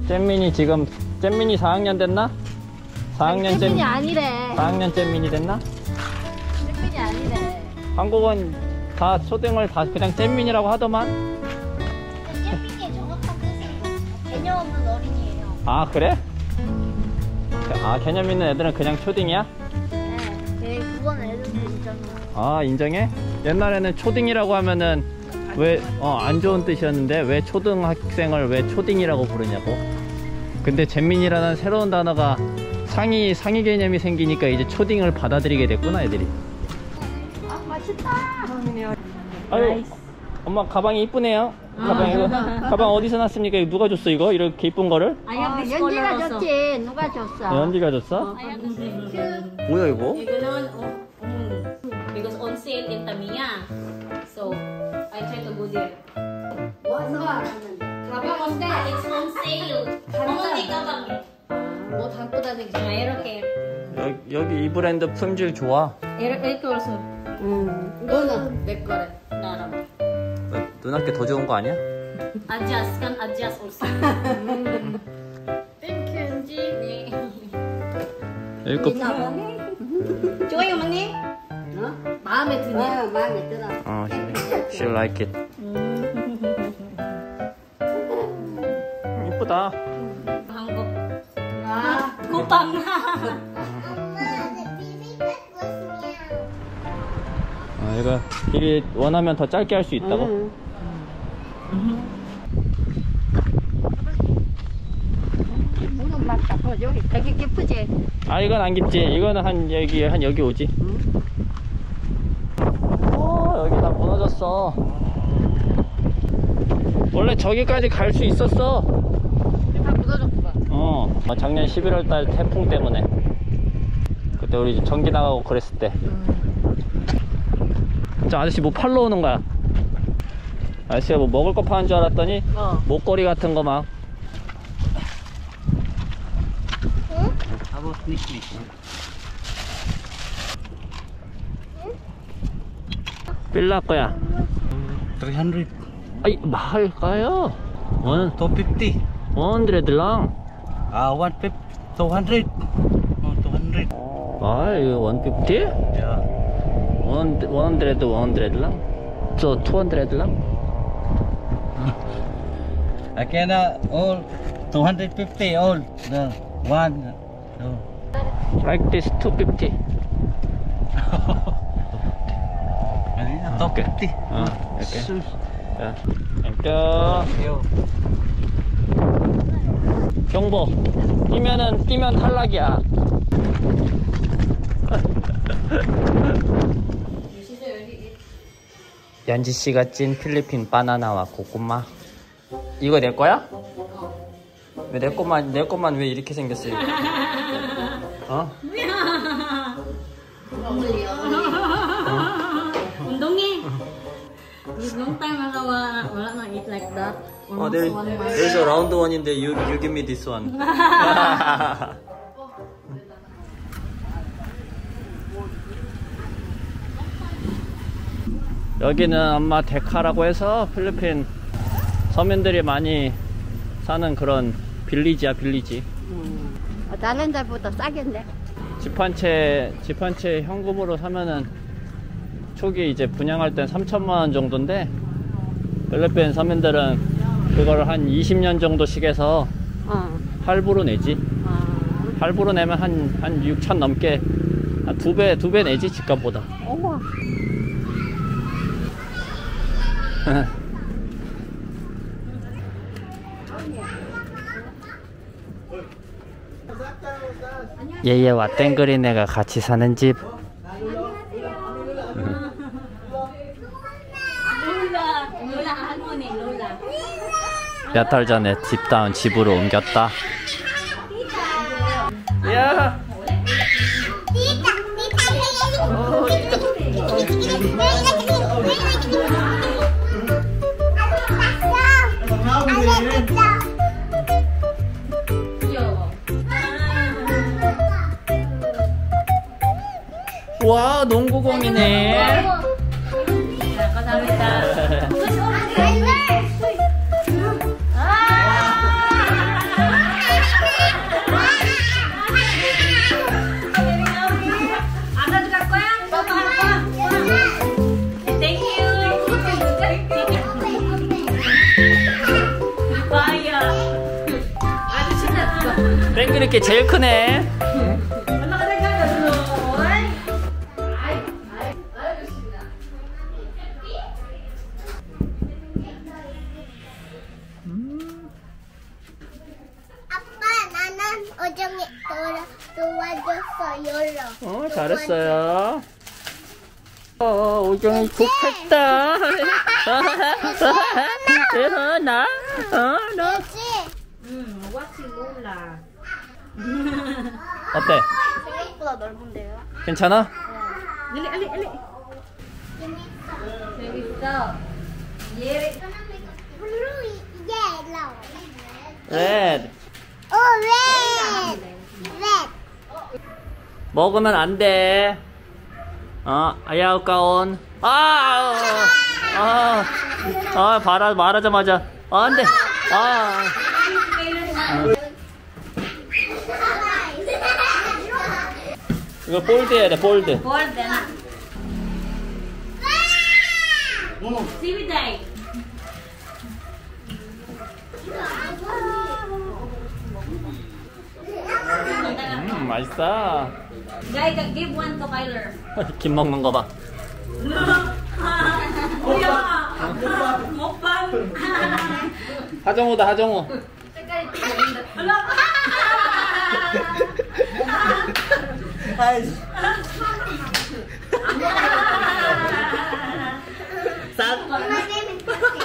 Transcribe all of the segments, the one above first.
잼민이 지금 잼민이 4학년 됐나? 4학년 잼민이 아니래. 4학년 잼민이 됐나? 잼민이 아니래. 한국은 다 초등을 다 그냥 잼민이라고 하더만. 잼민이의 정확한 뜻은 개념 없는 어린이에요. 아 그래? 아 개념 있는 애들은 그냥 초딩이야? 네, 그건 애들도 인정해. 아 인정해? 옛날에는 초딩이라고 하면은 왜 안 좋은 뜻이었는데 왜 초등학생을 왜 초딩이라고 부르냐고. 근데 잼민이라는 새로운 단어가 상위 개념이 생기니까 이제 초딩을 받아들이게 됐구나 애들이. 아 맛있다. 아유 엄마 가방이 이쁘네요. 가방 이거 가방 어디서 났습니까? 이거 누가 줬어 이거? 이렇게 이쁜 거를? 연지가 줬지. 누가 줬어? 연지가 줬어? 뭐야 이거? Because on sale in Tamiya, so I try to go there. 가방 온데 it's on sale. 어머니 가방. 뭐 담고 다니기. 이렇게. 여기 이 브랜드 품질 좋아. 이렇게 올서. 이거는 내 거래. 나라. 누나께 더 좋은 거 아니야? Adjust kan adjust also. Thank you, 연지. 네. 여기 거. 좋아요, 어머니. 마음에 드네. 마음에 들어. She like it. 이쁘다. 한국. kupang. 이거 길이 원하면 더 짧게 할 수 있다고? 물은 맞다. 여기 되게 깊으지? 아 이건 안 깊지. 이거는 한 여기 오지. 여기 다 무너졌어. 원래 저기까지 갈 수 있었어. 다 무너졌구나. 작년 11월달 태풍 때문에. 그때 우리 전기 나가고 그랬을 때. 저 아저씨 뭐 팔러 오는 거야. 아저씨가 뭐 먹을 거 파는 줄 알았더니 목걸이 같은 거 막. 빌라 거야. 300. 아이 말까요? 250. 100 lang. 150. 200. 200. 아 이거 150? Yeah. 100 lang. So 200 lang. I can all 250 all the one. Like this 250. Okay. 이렇게. 자, 땡큐. 경보. 뛰면 탈락이야. 연지 씨가 찐 필리핀 바나나와 고구마. 이거 내 거야? 왜 내 것만 왜 이렇게 생겼어? Undongnya. Long time ago, wala na eat like that. There's a round one인데 you give me this one. 여기는 아마 데카라고 해서 필리핀 서민들이 많이 사는 그런 빌리지야, 빌리지. 다른 데보다 싸겠네. 집 한 채 현금으로 사면은 초기 이제 분양할 땐 3천만 원 정도인데 필리핀 서민들은 그걸 한 20년 정도씩 해서 할부로 내지. 할부로 내면 한 6천 넘게 한 두 배 내지 집값보다. 우와. 얘와 땡그린애가 같이 사는 집. 몇 달 전에 집다운 집으로 옮겼다. 야. 와, 농구공이네. 감사합니다. 이렇게 제일 크네. 아빠, 나는 어정이 도와줬어요. 잘했어요. 오정이 좋겠다. 나? 나? 왁싱 몰라. 어때? 생각보다 넓은데요? 괜찮아? 재밌어. 예. 블루, 옐로우. 레드. 오, 레드. 레드. 먹으면 안 돼. 아야우까온. 말하자마자. 안 돼. 이거 볼드 해야 돼, 볼드. 볼드나. 시비다이. 맛있어. Guy, give one to Kyler. 김 먹는 거 봐. 먹방. 하정우다, 하정우. My name is Percy.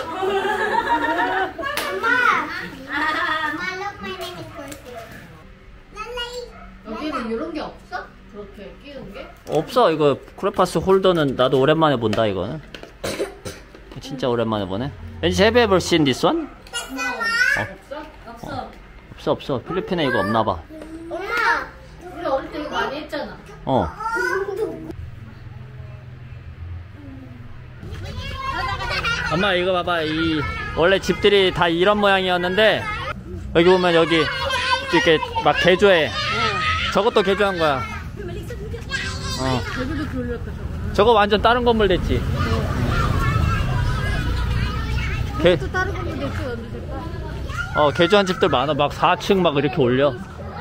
Mama, look, my name is Percy. 여기는 이런 게 없어? 그렇게 끼는 게? 없어. 이거 크레파스 홀더는 나도 오랜만에 본다. 이거는 진짜 오랜만에 보네. 왠지 have you ever seen this one? 없어. 없어. 필리핀에 이거 없나봐. 엄마. 우리 어릴 때 이거 많이 했잖아. 엄마 이거 봐봐. 이 원래 집들이 다 이런 모양이었는데 여기 보면 여기 이렇게 막 개조해. 저것도 개조한 거야. 여기도 돌렸다 저거는. 저거 완전 다른 건물 됐지. 또 다른 건물 됐지 언니 될까? 개조한 집들 많아. 막 4층 막 이렇게 올려.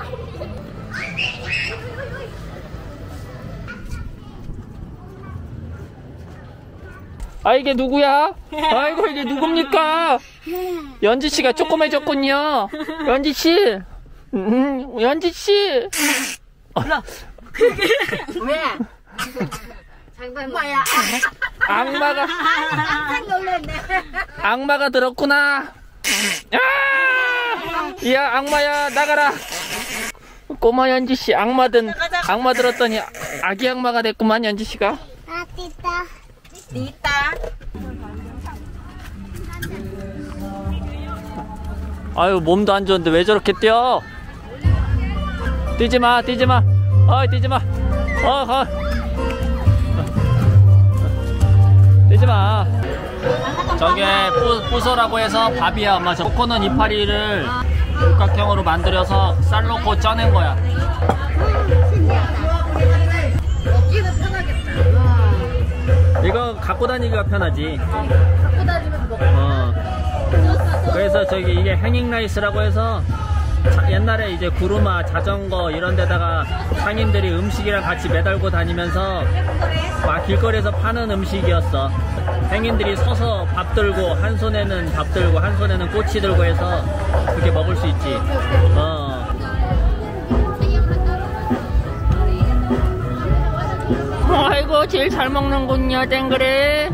이게 누구야? 아이고 이게 누굽니까? 연지씨가 조그매졌군요. 연지씨. 연지씨. 왜? 장난이야. 악마가 들었구나. 야 악마야 나가라. 꼬마 연지씨 악마 들었더니 아기 악마가 됐구만. 연지씨가. 티타. 아유 몸도 안 좋은데 왜 저렇게 뛰어? 뛰지마. 뛰지마. 뛰지마. 저게 뿌소라고 해서 밥이야. 엄마 저 코코넛 이파리를 육각형으로 만들어서 쌀 넣고 쪄낸 거야. 먹기는 편하겠다. 이거 갖고 다니기가 편하지. 갖고 다니면서 먹어. 그래서 저기 이게 행잉 라이스라고 해서 옛날에 이제 구루마 자전거 이런 데다가 상인들이 음식이랑 같이 매달고 다니면서 막 길거리에서 파는 음식이었어. 행인들이 서서 밥 들고 한 손에는 밥 들고 한 손에는 꼬치 들고 해서 그렇게 먹을 수 있지. 아이고 제일 잘 먹는군요 땡그레.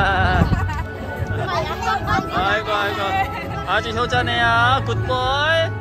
아이고 아주 효자네야. 굿보이.